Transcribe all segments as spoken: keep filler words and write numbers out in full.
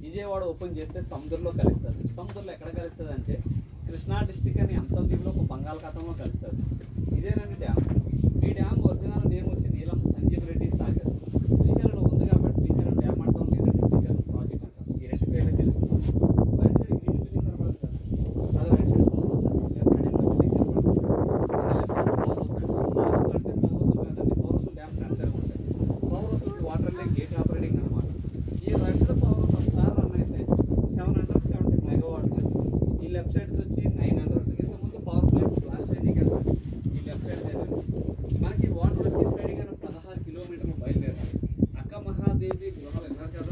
Vijayawada open చేస్తే సముద్రంలో కలుస్తుంది. సముద్రంలో ఎక్కడ కలుస్తుంది అంటే కృష్ణా డిస్టిక్ అని అంశందీప్లో ఒక బంగాళాఖాతంలో కలుస్తుంది. ఇదేనండి డ్యామ్. ఈ డ్యామ్ ఒరిజినల్ నేమ్ వచ్చి నీలం సంజీవ్ రెడ్డి సాగర్. శ్రీశైలంలో ఉంది కాబట్టి శ్రీశైలం డ్యామ్ అంటాం, లేదంటే శ్రీశైలం ప్రాజెక్ట్ అంటాం. ఈ రెండు పేర్లు తెలుసుకుంటాం. రైట్ సైడ్ గ్రీన్ బిల్డింగ్ కనబడుతుంది కదా, అది రైట్ సైడ్ పవర్ హౌస్ అంటాం. లెఫ్ట్ సైడ్ ఏమో బిల్డింగ్ కనబడుతుంది, పవర్ హౌస్ అంటాం. పవర్ హౌస్ అంటే పవర్ హౌస్ కాదండి, power house dam front side ఉంటాయి. పవర్ హౌస్ వచ్చి వాటర్ లైక్ గేట్ ఆపరేటింగ్ అనమాట. ఈ రైట్ సైడ్ పవర్ హౌస్ ఒకసారి రన్ అయితే సెవెన్ హండ్రెడ్ సెవెంటీ మెగావాట్స్ అండి. ఈ లెఫ్ట్ సైడ్ వచ్చి నైన్ హండ్రెడ్. ఇంతకుముందు పవర్ ప్లాంట్ బ్లాస్ట్ అయ్యి కదా ఈ లెఫ్ట్ సైడ్ మనకి వాటర్ వచ్చి సైడ్ కానీ పదహారు కిలోమీటర్లు బయలుదేరాలి. అక్క మహాదేవి గృహాలు విన్నారు కదా,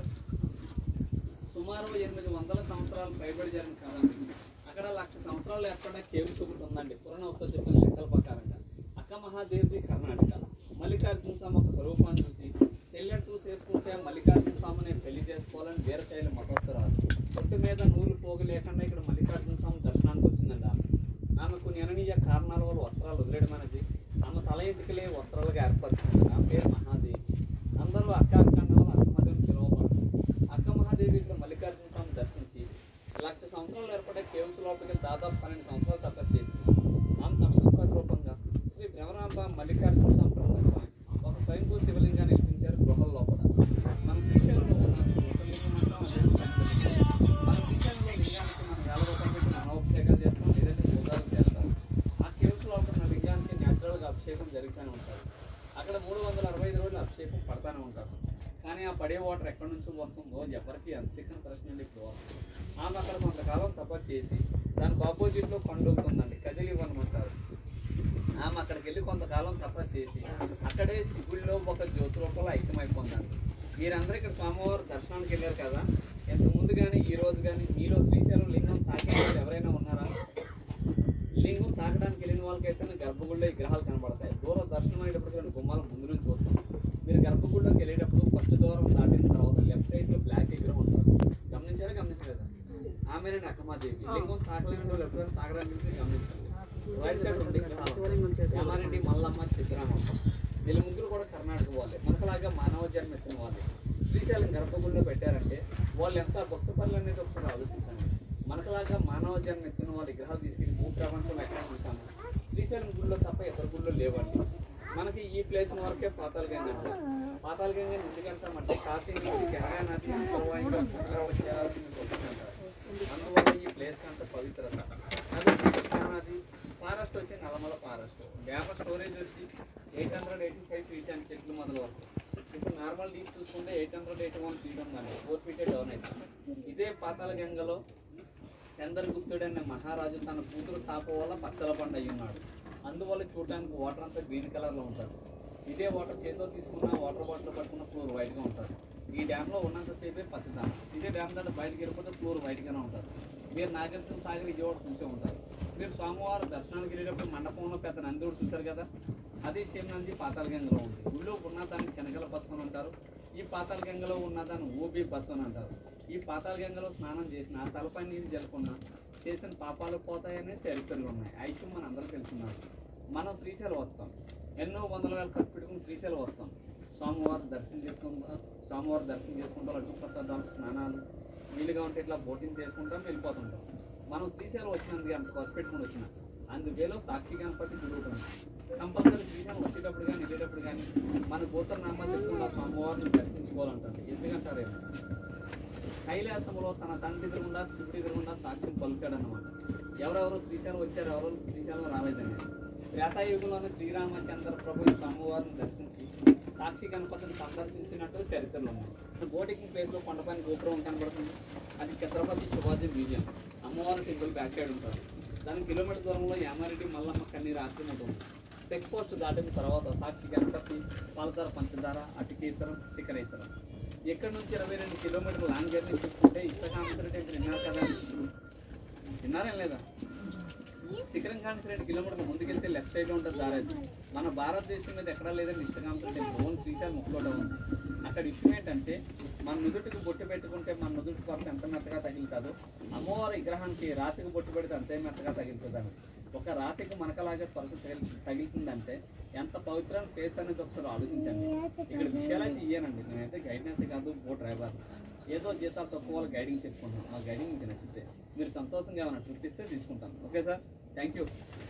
సుమారు ఎనిమిది వందల సంవత్సరాలు పైబడి జరిగిన కాదండి. అక్కడ లక్ష సంవత్సరాలు ఏర్పడిన కేవ్స్ ఒకటి ఉందండి పురాణవస్థ చెప్పిన లెక్కల ప్రకారంగా. అక్క మహాదేవి కర్ణాటక. మల్లికార్జున స్వామి ఒక స్వరూపాన్ని చూసి తెల్లట్టు చేసుకుంటే మల్లికార్జున స్వామిని పెళ్లి చేసుకోవాలని వీరశైలి మతోత్తరాలు. పొట్టు మీద నూలు పోగు లేకుండా ఇక్కడ మల్లికార్జున స్వామి దర్శనానికి వచ్చిందండి. ఆమె ఆమె కొన్ని అననీయ కారణాల వల్ల వస్త్రాలు వదిలేయడం అనేది ఆమె తల ఎదుకలే వస్త్రాలుగా ఏర్పడుతుంది. ఆమె పేరు మహాదేవి. అందరూ అక్క అక్క అన్న వాళ్ళు అక్క మహాదేవిని పిలువబడతారు. అక్క మహాదేవి ఇక్కడ మల్లికార్జున స్వామి దర్శించి లక్ష సంవత్సరాలు ఏర్పడే కేవ్స్ లోపలికి దాదాపు పన్నెండు సంవత్సరాలు తప్ప చేసింది. ఆమె తమ సంపద రూపంగా శ్రీ భ్రమరాంబ మల్లికార్జున స్వామి ప్రముఖ స్వామి ఒక స్వయంభూ శివలింగాన్ని నిర్మించారు గృహల లోపల. మన శ్రీశైలంలో ఉన్న జ్యోతిర్లింగం అంటాం, అదే మన శ్రీశైలంలో లింగానికి మనం వేల రూపాయలు పెట్టి మనోభిషేకాలు చేస్తాం, లేదంటే పూజలు చేస్తాం. ఆ కేవ్స్ లోపల ఉన్న లింగానికి న్యాచురల్గా అభిషేకం జరుగుతూనే ఉంటుంది. అక్కడ మూడు వందల అరవై ఐదు రోజులు అభిషేకం పడతానే ఉంటారు. కానీ ఆ పడే వాటర్ ఎక్కడి నుంచి వస్తుందో ఎవరికి అంతసిక్కని ప్రశ్న అండి. ఇప్పుడు ఆమె అక్కడ కొంతకాలం తప చేసి దానికి ఆపోజిట్లో కొండవుతుందండి, కదిలివ్వనమంటారు. ఆమె అక్కడికి వెళ్ళి కొంతకాలం తప చేసి అక్కడే శివుల్లో ఒక జ్యోతి రూపంలో ఐక్యమైపోయిందండి. మీరందరూ ఇక్కడ స్వామివారు దర్శనానికి వెళ్ళారు కదా, ఇంతకుముందు కానీ ఈ రోజు కానీ మీలో శ్రీశైలం లింగం తాకే వాళ్ళు ఎవరైనా ఉన్నారా? లింగం తాకడానికి వెళ్ళిన వాళ్ళకైతే గర్భగుడిలో ఈ గ్రహాలు కనబడతాయి. దూరం దర్శనం అయ్యేటప్పుడు గుమ్మాల ముందు నుంచి చూస్తాం. మీరు గర్భగుడిలోకి వెళ్ళేటప్పుడు ఫస్ట్ దూరం దాటిన తర్వాత లెఫ్ట్ సైడ్లో బ్లాక్ విగ్రహం ఉంటుంది. గమనించారా? గమనించలేదా? ఆమెనండి అక్కమాదేవి. లింగం తాకలేని వాళ్ళు ఎప్పుడైనా తాగడానికి గమనించాలి. రైట్ సైడ్ రెండు విగ్రహాలు, యామారెడ్డి, మల్లమ్మ, చిత్రామమ్మ. వీళ్ళ ముగ్గురు కూడా కర్ణాటక వాళ్ళే. మనకలాగా మానవ జన్మ ఎత్తిన వాళ్ళే. శ్రీశైలం గర్భగుడిలో పెట్టారంటే వాళ్ళు ఎంత భక్త పనులు అనేది ఒకసారి ఆలోచించండి. మనకలాగా మానవ జన్మ ఎత్తిన వాళ్ళ విగ్రహాలు తీసుకెళ్ళి భూ ప్రపంచం ఎక్కడ చూసాము? శ్రీశైలం గుడిలో తప్ప ఇతర గుడిలో లేవండి. మనకి ఈ ప్లేస్ వరకే పాతాళ గంగ అంటారు. పాతాళ గంగ ఎందుకంటామంటే కాశీ నుంచి గంగా నది అంతర్వాహిగా వస్తుందంటారు. అందువల్ల ఈ ప్లేస్ అంత పవిత్రత. అది కృష్ణానది. ఫారెస్ట్ వచ్చి నల్లమల ఫారెస్ట్. వేప స్టోరేజ్ వచ్చి eight hundred eighty five feet and చెట్లు మొదల వరకు. ఇప్పుడు నార్మల్ డీప్ చూసుకుంటే eight hundred eighty one feet ఉందండి, ఫోర్ ఫీటే డౌన్ అవుతుంది. ఇదే పాతాళ గంగలో చంద్రగుప్తుడు అనే మహారాజు తన కూతురు సాప వల్ల పచ్చల పండు అయి ఉన్నాడు. అందువల్ల చూడడానికి వాటర్ అంతా గ్రీన్ కలర్లో ఉంటుంది. ఇదే వాటర్ చేతిలో తీసుకున్న వాటర్ బాటిల్ పట్టుకున్న ఫ్లోర్ వైట్గా ఉంటుంది. ఈ డ్యామ్లో ఉన్నంతసేపే పచ్చదనం. ఇదే డ్యామ్ దాంట్లో బయటకు వెళ్ళిపోతే ఫ్లోర్ వైట్గానే ఉంటుంది. మీరు నాగార్జున సాగర్ విజయవాడ చూసే ఉంటారు. మీరు స్వామివారు దర్శనానికి వెళ్ళేటప్పుడు మండపంలో పెద్ద నందుడు చూశారు కదా, అదే సేమ్ నంది పాతాళ గంగలో ఉంది. ఊళ్ళో ఉన్నదాన్ని చెనగల బస్సు అని అంటారు. ఈ పాతాళ గంగలో ఉన్నదాన్ని ఊబి బస్సు అని అంటారు. ఈ పాతాళ గంగలో స్నానం చేసిన తలపై నీళ్ళు జలుకున్న చేసిన పాపాలు పోతాయనే చరిత్రలు ఉన్నాయి. ఐశ్వర్యం మన అందరూ తెలుసుకున్నారు. మనం శ్రీశైలం వస్తాం, ఎన్నో వందల వేల ఖర్చు పెట్టుకుని శ్రీశైలం వస్తాం. స్వామివారు దర్శనం చేసుకుంటాం, స్వామివారు దర్శనం చేసుకుంటాం, లడ్డు ప్రసాదాలు, స్నానాలు, వీలుగా ఉంటే ఇట్లా బోటింగ్ చేసుకుంటాం, వెళ్ళిపోతుంటాం. మనం శ్రీశైలం వచ్చినందుకు అంత ఖర్చు పెట్టుకుని వచ్చినాం. అందువేలో సాక్షి గణపతి గుడి ఉంటుంది. కంపల్సరీ శ్రీశైలం వచ్చేటప్పుడు కానీ వెళ్ళేటప్పుడు కానీ మన గోత్రనామా చెప్పుకుంటా స్వామివారిని దర్శించుకోవాలంటారు. ఎందుకంటారేమో కైలాసంలో తన తండ్రి ఎదురుగుండా శివుడి ఎదురుగుండా సాక్ష్యం పలుకాడు అన్నమాట. ఎవరెవరో శ్రీశైలం వచ్చారు, ఎవరెవరు శ్రీశైలం రాలేదని. త్రేతాయుగంలోనే శ్రీరామచంద్ర ప్రభు స్వామివారిని దర్శించి సాక్షి గణపతిని సందర్శించినట్టు చరిత్రలు ఉన్నాయి. బోటింగ్ ప్లేస్లో కొండపైన గోపురం కనబడుతుంది. అది ఛత్రపతి శివాజీ మ్యూజియం. అమ్మవారి సింపుల్ బ్యాక్ సైడ్ ఉంటుంది. దానికి కిలోమీటర్ దూరంలో యామారెడ్డి, మల్లమ్మ, కన్నీరు ఆశ్రమం ఉంటుంది. చెక్ పోస్ట్ దాటిన తర్వాత సాక్షి గణపతి, పాలధార, పంచదార, అటికేశ్వరం, శిఖరేశ్వరం. ఎక్కడి నుంచి ఇరవై రెండు కిలోమీటర్ల లాంగ్ జర్నీ చూసుకుంటే ఇష్టకామేశ్వర టెంపుల్ విన్నారు కదా, విన్నారేం లేదా? శిఖరం కాంచి రెండు కిలోమీటర్లు ముందుకెళ్తే లెఫ్ట్ సైడ్లో ఉంటుంది దారేది. మన భారతదేశం మీద ఎక్కడా లేదండి ఇష్టకామేశ్వర టెంపుల్, ఓన్ శ్రీశైలం ఒక్కటే ఉంది. అక్కడ ఇష్యూ ఏంటంటే మన నుదుటికి బొట్టు పెట్టుకుంటే మన నుదుటి స్పర్శ ఎంత మెత్తగా తగులుతుందో అమ్మవారి విగ్రహానికి రాతికి బొట్టు పెడితే అంతే మెత్తగా తగులుతుందని. ఒక రాతికి మనకలాగే స్పర్శ తగిలి తగులుతుందంటే ఎంత పవిత్రమైన ప్లేస్ అనేది ఒకసారి ఆలోచించండి. ఇక్కడ విషయాలు అయితే ఇయ్యానండి, నేనైతే గైడ్ అయితే కాదు, బోట్ డ్రైవర్. ఏదో జీతాలు తక్కువ వాళ్ళ గైడింగ్ చెప్పుకుంటున్నాం. ఆ గైడింగ్ మీకు నచ్చితే మీరు సంతోషంగా ఏమైనా ట్రిప్ ఇస్తే తీసుకుంటాను. Okay sir, thank you.